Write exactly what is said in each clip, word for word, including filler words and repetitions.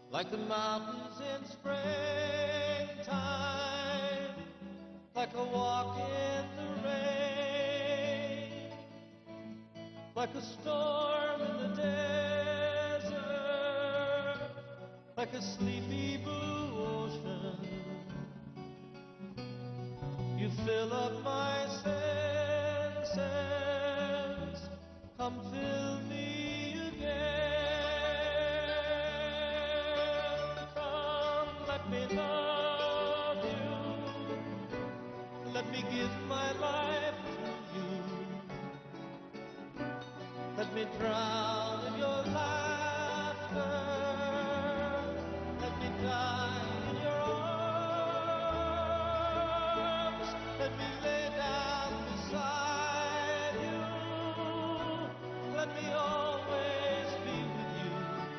like the mountains in springtime, like a walk in the rain, like a storm in the desert, like a sleepy blue ocean. You fill up my senses, come fill me again. Come, let me love you, let me give my life to you. Let me drown in your laughter, let me die in your arms, let me lay down beside you, let me always be with you.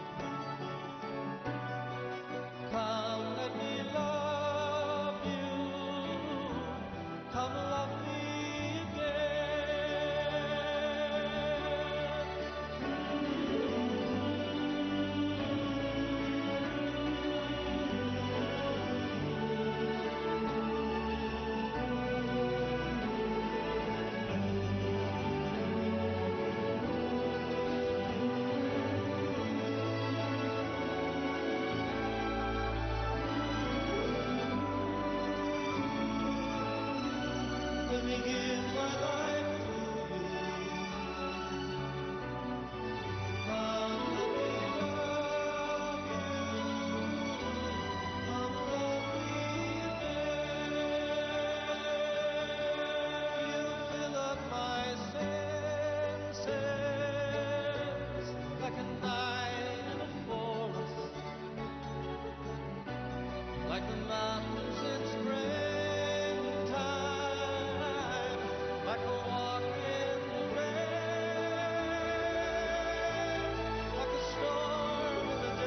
Come, let me love you, come love me let me give my life to you. Come, let me love you. Come, love me again. You fill up my senses like a night in a forest, like the mountains in springtime, like a walk in the rain, like a storm in the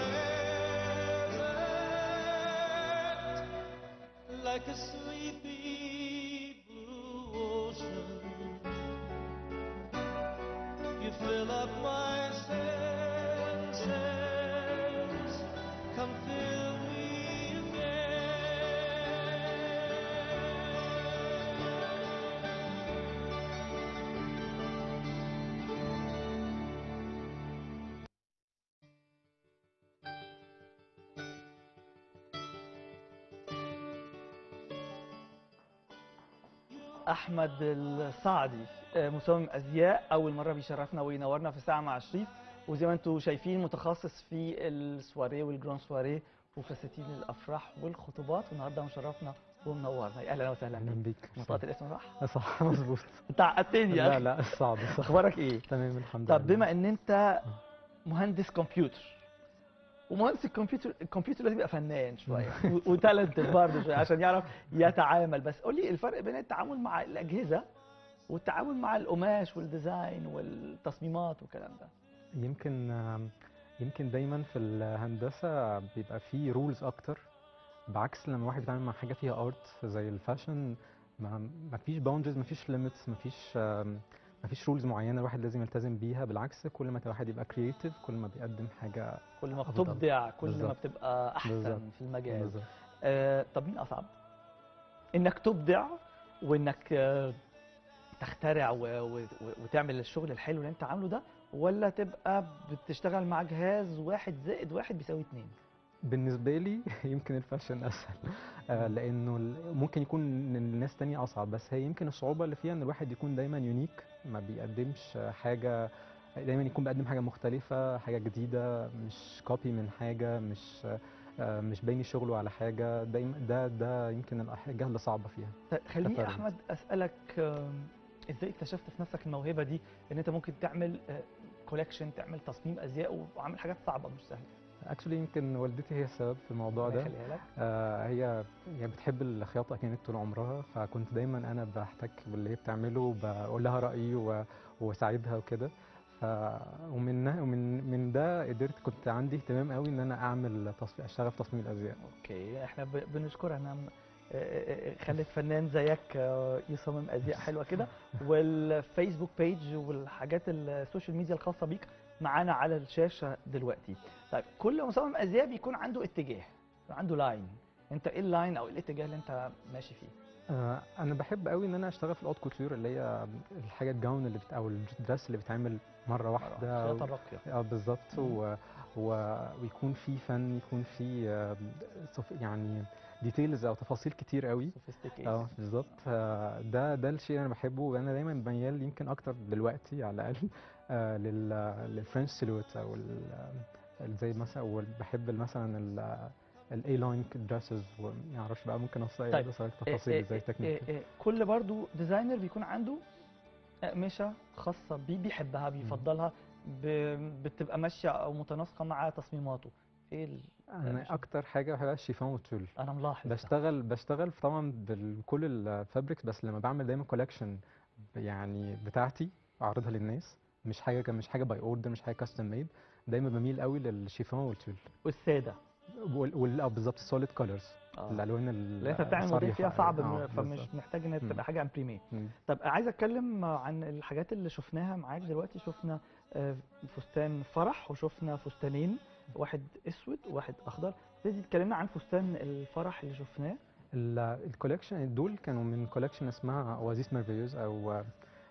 desert, like a sleepy blue ocean. You fill up my senses, come fill me احمد الصعدي آه، مصمم ازياء، اول مره بيشرفنا وينورنا في ساعه مع شريف، وزي ما انتم شايفين متخصص في السواريه والجران سواريه وفساتين الافراح والخطوبات، والنهارده مشرفنا ومنورنا. اهلا وسهلا اهلا بيك. بيك. نطقت الاسم صح؟ صح مظبوط. انت عقدتني يا لا اخي. لا صعب صح. اخبارك ايه؟ تمام الحمد طب لله. بما ان انت مهندس كمبيوتر، ومهندس الكمبيوتر الكمبيوتر لازم يبقى فنان شويه وتالنتد برضه شويه عشان يعرف يتعامل. بس قول لي الفرق بين التعامل مع الاجهزه والتعامل مع القماش والديزاين والتصميمات والكلام ده. يمكن يمكن دايما في الهندسه بيبقى فيه رولز اكتر، بعكس لما الواحد بيتعامل مع حاجه فيها ارت زي الفاشن. ما ما فيش باوندرز، ما فيش ليميتس، ما فيش ما فيش رولز معينه الواحد لازم يلتزم بيها. بالعكس كل ما الواحد يبقى كرييتيف كل ما بيقدم حاجه كل ما أفضل. بتبدع كل ما بالظبط. بتبقى احسن بالظبط. في المجال. بالظبط. آه طب مين اصعب؟ انك تبدع وانك آه تخترع و... و... وتعمل الشغل الحلو اللي انت عامله ده، ولا تبقى بتشتغل مع جهاز واحد زائد واحد بيساوي اتنين؟ بالنسبة لي يمكن الفاشن أسهل، آه، لأنه ال- ممكن يكون الناس تانية أصعب، بس هي يمكن الصعوبة اللي فيها إن الواحد يكون دايما يونيك، ما بيقدمش حاجة، دايما يكون بيقدم حاجة مختلفة، حاجة جديدة، مش كوبي من حاجة، مش آه، مش بايني شغله على حاجة. دايما ده ده يمكن الحاجة اللي صعبة فيها. طيب خليني كفرد. احمد اسالك، آم، ازاي اكتشفت في نفسك الموهبه دي ان انت ممكن تعمل كولكشن، تعمل تصميم ازياء وعامل حاجات صعبه مش سهله؟ اكشولي يمكن والدتي هي السبب في الموضوع ربنا ده. يخليها لك. آه هي هي بتحب الخياطه كانت طول عمرها، فكنت دايما انا بحتك باللي هي بتعمله وبقول لها رايي و- واساعدها وكده. ف ومن ومن من ده قدرت، كنت عندي اهتمام قوي ان انا اعمل تصميم، اشتغل في تصميم الازياء. اوكي، احنا ب- بنشكرها انها م- آه، آه، آه، خلت فنان زيك آه، يصمم ازياء حلوه كده. والفيسبوك بيج والحاجات السوشيال ميديا الخاصه بيك معانا على الشاشه دلوقتي. طيب كل مصمم ازياء بيكون عنده اتجاه، عنده لاين. انت ايه اللاين او إيه الاتجاه اللي انت ماشي فيه؟ آه، انا بحب قوي ان انا اشتغل في الاوت كولتور، اللي هي الحاجه الجاون اللي بت... او الدرس اللي بيتعمل مره واحده. الخياطه الراقيه. اه بالظبط. و... و... ويكون في فن، يكون في آه، صف- يعني ديتيلز او تفاصيل كتير قوي. sophisticated. اه بالظبط. آه، ده ده الشيء اللي انا بحبه، وانا دايما ميال يمكن اكتر دلوقتي على الاقل آه، لل للفرنش سيلويت، او ال- زي مثلا، وبحب مثلا الاي لاين دريسز، وما اعرفش بقى ممكن اوصل طيب اوصل تفاصيل ازاي إيه تكنيك. إيه إيه كل برضو ديزاينر بيكون عنده اقمشه خاصه بيه بيحبها بيفضلها، ب- بتبقى ماشيه او متناسقه مع تصميماته. ايه ال- انا الأقمشة؟ اكتر حاجه بحبها الشيفون والتول. انا ملاحظ ده. بشتغل بشتغل طبعا بكل الفابريكس، بس لما بعمل دايما كولكشن يعني بتاعتي اعرضها للناس، مش حاجه مش حاجه باي اوردر، مش حاجه كاستم ميد، دايما بميل قوي للشيفون والتول. والساده وال وال- اه بالظبط السوليد كولرز، اه الالوان اللي انت بتعمل موديل الصريحه فيها صعب، اه فمش بالظبط. محتاج ان مم. تبقى حاجه امبريمي. مم. طب عايز اتكلم عن الحاجات اللي شفناها معاك دلوقتي. شفنا آه، فستان فرح، وشفنا فستانين، واحد اسود وواحد اخضر. تيجي اتكلمنا عن فستان الفرح اللي شفناه. الكولكشن دول كانوا من كولكشن اسمها اوازيس ميرفيوز، او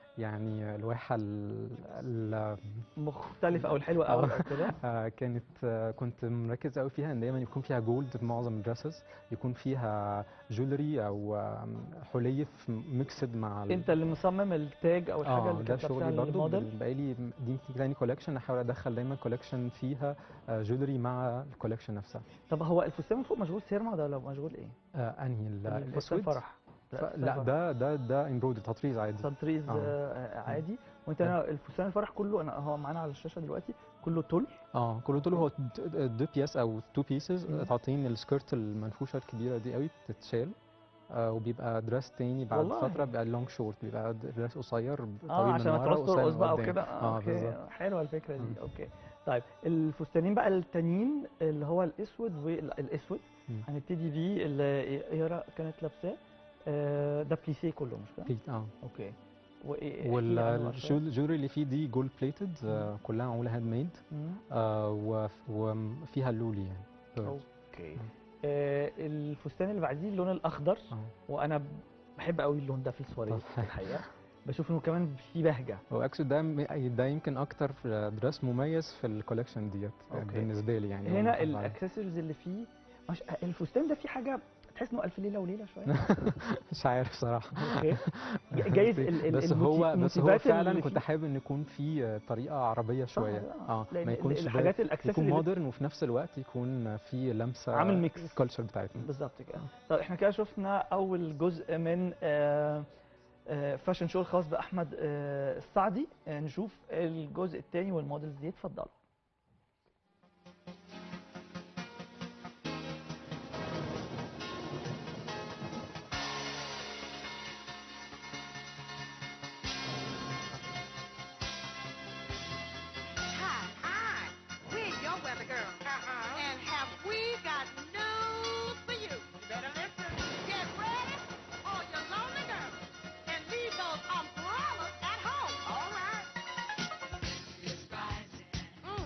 يعني الواحه ال ال- مختلفه او الحلوه اه قوي او كده. آه، كانت آه، كنت مركز قوي فيها ان دايما يكون فيها جولد في معظم الدريسز، يكون فيها جولري او آم، حلي ميكسد مع ال- انت اللي مصمم التاج او الحاجه اه اللي ده كانت لابسها شغلي برضو. الموديل. بال- بقالي م- دي يمكن تاني كولكشن احاول ادخل دايما كولكشن فيها جولري مع الكولكشن نفسها. طب هو الفستان من فوق مشغول سيرما ولا لو مشغول ايه؟ آه انهي ال- الفستان الاسود؟ فرح. ف- فستان لا فرح. ده ده ده امبرودر تطريز عادي. تطريز آه. آه، عادي. وانت طيب. هنا الفستان الفرح كله، انا هو معانا على الشاشه دلوقتي كله تل. اه كله طول هو دو بيس او تو بيسز، مم. تعطين السكيرت المنفوشه الكبيره دي قوي بتتشال، آه وبيبقى دريس تاني بعد والله. فتره بيبقى لونج شورت، بيبقى دريس قصير اه طويل من عشان ما ورا تعوز وقصير ترقص من بقى قدام. وكده. آه اه بالظبط. اوكي حلوه الفكره دي. مم. اوكي طيب الفستانين بقى التانيين اللي هو الاسود والاسود مم. هنبتدي بيه اللي يارا كانت لابساه. آه، ده بليسيه كله مش كده؟ بليت اه اوكي. وايه احكي عنه أكتر. والجولري اللي فيه دي جولد بليتد، آه كلها معموله هاند ميد، مم. آه وف- وفيها اللولي يعني bird. اوكي. مم. آه الفستان اللي بعديه اللون الاخضر، اه وانا بحب قوي اللون ده في السواريه طب في الحقيقه. بشوف انه كمان فيه بهجه. هو اكشلي ده م- ده يمكن اكتر دريس مميز في الكولكشن ديت أوكي. بالنسبه لي يعني. هنا محافظ عليه. الاكسسوارز اللي فيه مش الفستان ده فيه حاجه تحس انه الف ليله وليله شويه. مش عارف صراحه. اوكي. ج- جايز ال- ال- بس الموتي- هو بس هو الموتيفات فعلا اللي كنت فيه. حابب ان يكون في طريقه عربيه شويه. آه، اه لأن ما ال- يكونش الحاجات بس- الاكسسوارز يكون اللي- مودرن، وفي نفس الوقت يكون في لمسه عامل ميكس. الكالتشر بتاعتنا. بالظبط كده. طب احنا كده شفنا اول جزء من آه، آه، فاشن شو الخاص باحمد آه، السعدي. آه، نشوف الجزء الثاني والمودلز دي. اتفضلوا. Hi, hi. We're your weather girl. Uh-huh. And have we got news for you? You better listen. Get ready, all you lonely girls, and leave those umbrellas at home. All right. It's rising. Mm.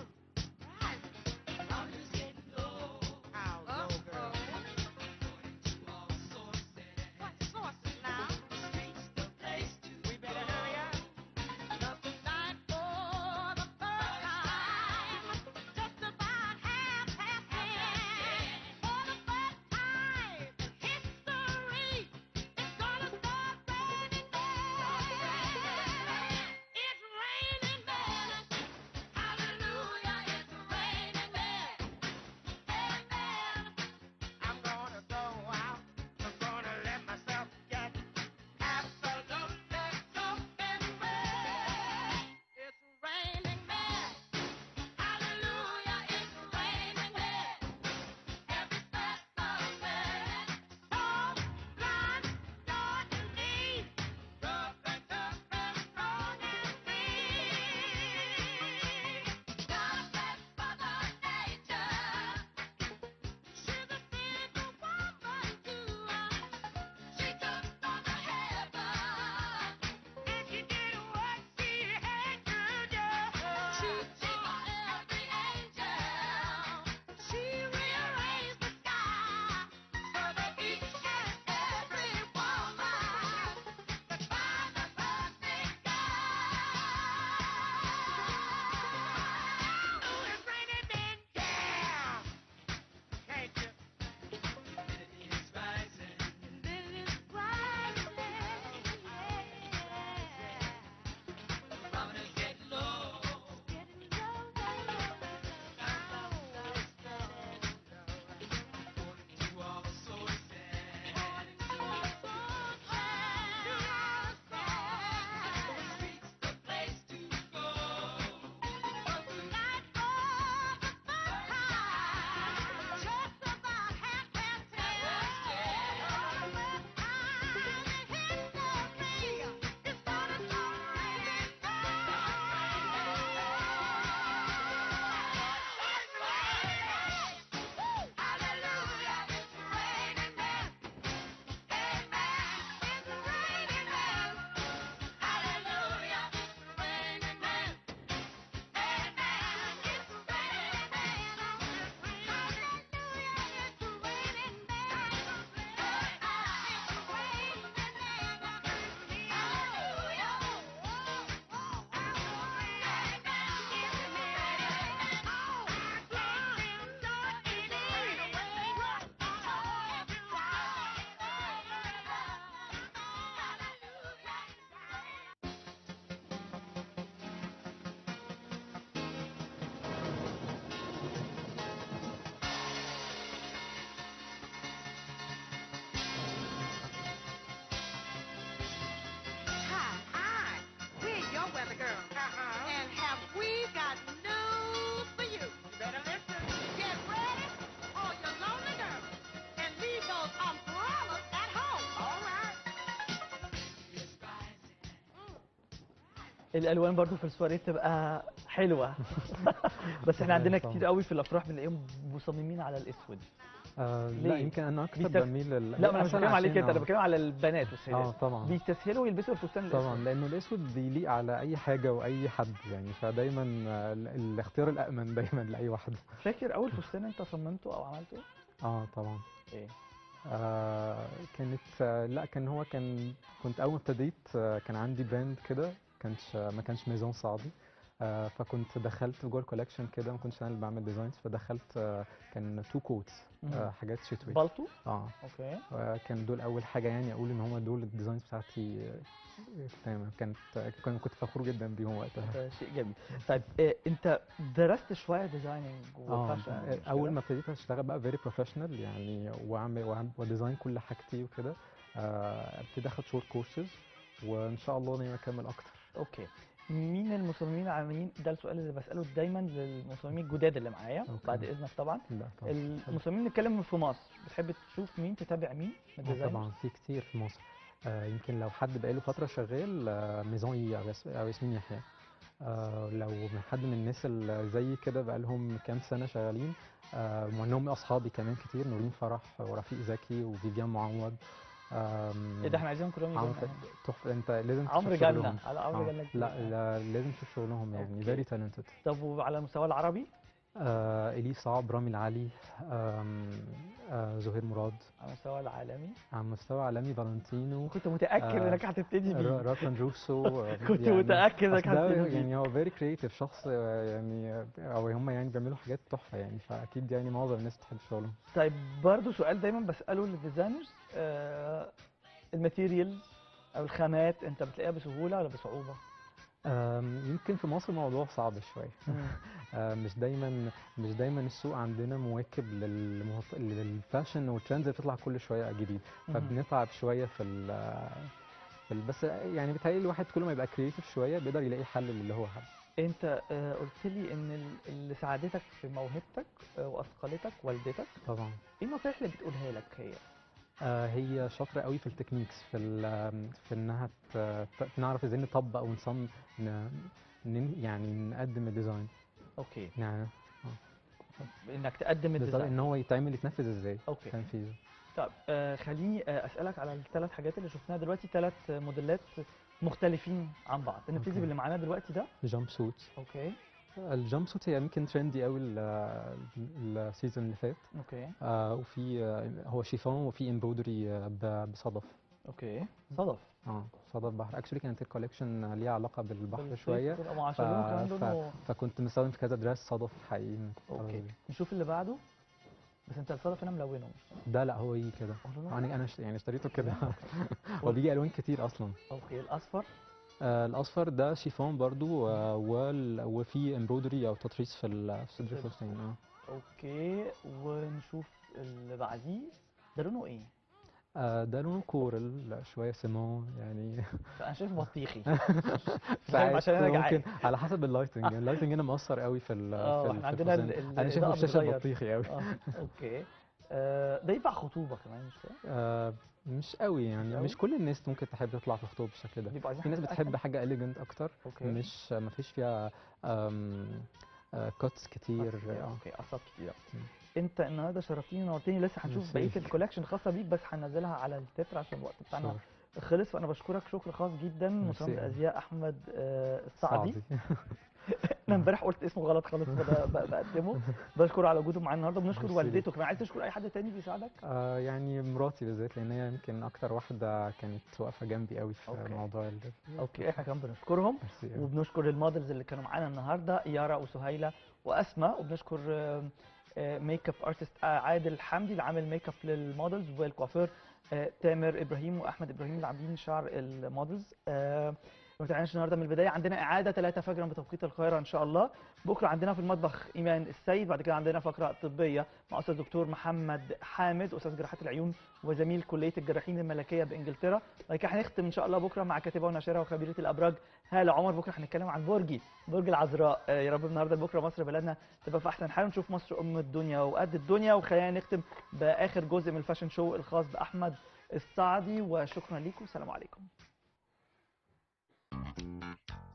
الالوان برضو في السواريه بتبقى حلوه. بس احنا عندنا طبعاً. كتير قوي في الافراح بنلاقيهم مصممين على الاسود. آه ليه؟ لا يمكن انا اكتر بيستس- بميل لل... لا، ما انا مش عشان- بتكلم عليك عشان انت، انا آه، بتكلم على البنات اه والسيدات. طبعا بيستسهلوا يلبسوا الفستان الاسود. طبعا لانه الاسود بيليق على اي حاجه واي حد يعني، فدايما آه، ال- الاختيار الامن دايما لاي واحد. فاكر اول فستان انت صممته او عملته؟ اه طبعا. ايه؟ آه كانت آه لا كان هو كان كنت اول ما ابتديت آه كان عندي براند كده، كانش ما كانش ميزان صعبي. آه فكنت دخلت جوه الكولكشن كده، ما كنتش انا اللي بعمل ديزاينز، فدخلت آه كان تو كوتس آه مم. حاجات شتوي. بالطو. اه اوكي. كان دول اول حاجه يعني اقول ان هم دول الديزاينز بتاعتي. آه، تمام كانت كان- كنت فخور جدا بيهم وقتها. ده شيء جميل. طيب إيه، انت درست شويه ديزايننج اه وفاشن مش اول كده؟ ما ابتديت اشتغل بقى فيري بروفيشنال يعني، واعمل وأعمل- وديزاين كل حاجتي وكده، آه، ابتدي اخد شورت كورسز، وان شاء الله اني اكمل اكتر. اوكي. مين المصممين العالميين؟ ده السؤال اللي بساله دايما للمصممين الجداد اللي معايا. أوكي. بعد اذنك طبعا. لا طبعا. المصممين اللي بنتكلم في مصر، بتحب تشوف مين، تتابع مين من آه، الديزاينرز؟ طبعا في كتير في مصر. آه، يمكن لو حد بقاله فتره شغال، آه، ميزان او ياس- أو ياسمين يحيى. آه، لو من حد من الناس اللي زي كده بقالهم كام سنه شغالين، آه، وانهم اصحابي كمان كتير، نورين فرح ورفيق زكي وفيفيان معوض. آم، ايه ده، احنا عايزينهم كلهم يجوا عمرو لنا ف- هنا. تحفه، انت لازم عمرو تشوف جنة، شغلهم. على عمرو آه، جنة كتير. لا لا لازم تشوف شغلهم يعني أوكي. فيري تالنتد. طب وعلى المستوى العربي؟ آه إلي صعب، رامي العلي، آم، آه زهير مراد. على المستوى العالمي؟ على مستوى عالمي فالنتينو، كنت متاكد آه، انك هتبتدي را- بيه. راتن روسو. آه، كنت يعني متاكد انك أصل ده هتبتدي بيه. يعني هو فيري كريتيف شخص، آه، يعني آه، او هم يعني بيعملوا حاجات تحفه يعني، فاكيد يعني معظم الناس بتحب شغلهم. طيب برضو سؤال دايما بساله للديزاينرز، آه الماتيريال او الخامات انت بتلاقيها بسهوله ولا بصعوبه؟ آم، يمكن في مصر الموضوع صعب شويه. مم. آه، مش دايما مش دايما السوق عندنا مواكب للمهط... للفاشن والترندز اللي بتطلع كل شويه جديد، مهم. فبنتعب شويه في ال... في ال... بس يعني بيتهيألي الواحد كل ما يبقى كريتيف شويه بيقدر يلاقي حل للي هو حابه. انت آه قلت لي ان ال- اللي ساعدتك في موهبتك آه واثقلتك والدتك. طبعا. ايه النصايح اللي بتقولها لك هي؟ آه، هي شاطره قوي في التكنيكس، في ال... في انها ت... ت- نعرف ازاي نطبق ونصمم، ن... ن... يعني نقدم الديزاين اوكي. يعني انك تقدم بالظبط الديزاين. ان هو يتعمل يتنفذ ازاي. اوكي. تنفيذه. طب آه خليني آه اسالك على الثلاث حاجات اللي شفناها دلوقتي، ثلاث موديلات مختلفين عن بعض. نبتدي أوكي. باللي معانا دلوقتي ده. جامب سوت. اوكي. الجامب سوت هي يمكن ترندي قوي ال- السيزون اللي فات. اوكي. آه وفي آه هو شيفون وفي امبرودري آه ب- بصدف. اوكي. صدف. اه صدف بحر، اكشولي كانت الكوليكشن ليها علاقه بالبحر بالصيف شويه. كده، أو ف... عشان لونه كمان ف... لونه. فكنت مستخدم في كذا دراس صدف حقيقي. اوكي. نشوف اللي بعده. بس انت الصدف هنا ملونه. ده لا هو يجي كده. هو لونه. انا انا اشت- يعني اشتريته كده. هو بيجي الوان كتير اصلا. اوكي. الاصفر. آه الاصفر ده شيفون برضو، آه وال... وفي امبرودري او تطريز في ال- في صدر صدر. الفستان. اه اوكي. ونشوف اللي بعديه. ده لونه ايه؟ آه، ده لونه كورل شويه سيمون يعني. انا شايف بطيخي. ساعات عشان انا جعان. ممكن على حسب اللايتنج، اللايتنج هنا مؤثر قوي في ال اه في, احنا ال- في عندنا الفستان. ال- ال- انا شايفه الإضاءة في الشاشه بتتغير. بطيخي قوي. اه اوكي. آه ده ينفع خطوبه كمان مش كده؟ آه مش قوي يعني، قوي؟ مش كل الناس ممكن تحب تطلع في خطوب بالشكل ده. بيبقوا عايزين في ناس حاجة بتحب أسهل؟ حاجه اليجنت اكتر، اوكي. مش ما فيش فيها كاتس كتير. كتير. اه اوكي. اعصاب كتير. مم. انت النهارده شرفتني ونورتني. لسه هنشوف ميرسي. بقيه الكولكشن الخاصه بيك، بس هننزلها على التتر عشان الوقت بتاعنا شور. خلص. فانا بشكرك شكر خاص جدا مصمم ميرسي. الازياء احمد آه، السعدي. صعبي. انا امبارح قلت اسمه غلط خالص، فده ب- بقدمه. بشكره على وجوده معانا النهارده. بنشكر ميرسي والدته ليك. كمان. عايز تشكر اي حد تاني بيساعدك؟ آه يعني مراتي بالذات، لان هي يمكن اكتر واحده كانت واقفه جنبي قوي في أوكي. موضوع ال اوكي. احنا كمان بنشكرهم. ميرسي أوي. وبنشكر المودلز اللي كانوا معانا النهارده، يارا وسهيله واسماء. وبنشكر آه، آه، ميك اب ارتست آه، عادل حمدي اللي عامل ميك اب للمودلز، والكوافير آه، تامر ابراهيم واحمد ابراهيم اللي عاملين شعر المودلز. آه، ما تنساش النهارده من البدايه عندنا اعاده ثلاثة فجرا بتوقيت القاهره ان شاء الله. بكره عندنا في المطبخ ايمان السيد. بعد كده عندنا فقره طبيه مع استاذ دكتور محمد حامد، استاذ جراحات العيون وزميل كليه الجراحين الملكيه بانجلترا. بعد كده هنختم ان شاء الله بكره مع كاتبه وناشره وخبيره الابراج هاله عمر. بكره هنتكلم عن برجي برج العذراء. آه، يا رب النهارده بكره مصر بلدنا تبقى في احسن حال، ونشوف مصر ام الدنيا وقد الدنيا. وخلينا نختم باخر جزء من الفاشن شو الخاص باحمد السعدي. وشكرا لكم. السلام عليكم.